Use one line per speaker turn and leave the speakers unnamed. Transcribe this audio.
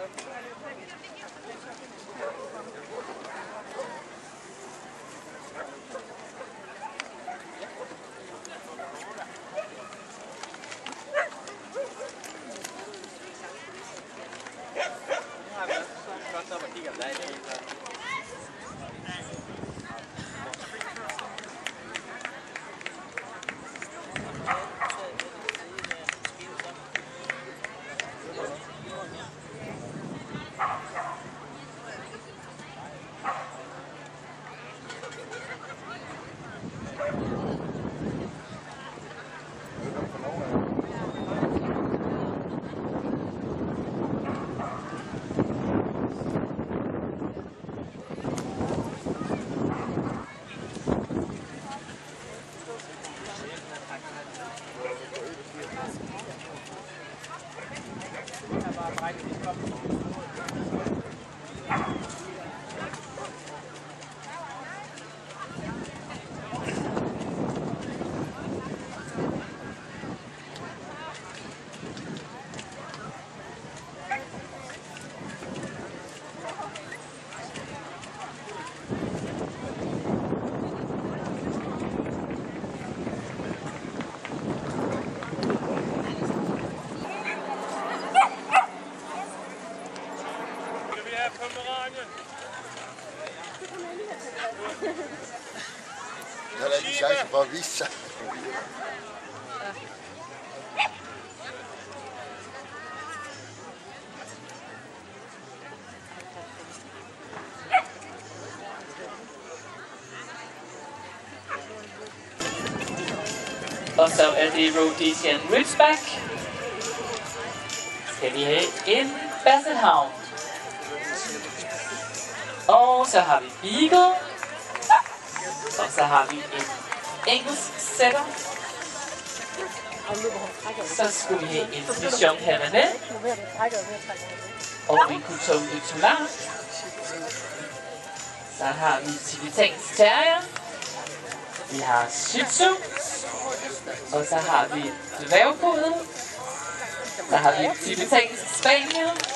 Han har ikke chance for at vise sig.
Og så er det Rhodesian Ridgeback. Skal vi have en Basset Hound. Og så har vi Beagle. Og så har vi en engelsk setter. Så skulle vi have en Bichon Permanent. Og en Couteau de Toulon. Så har vi tibetansk terrier. Vi har Shih Tzu. Og så har vi dværgpudel. Så har vi tibetansk spaniel.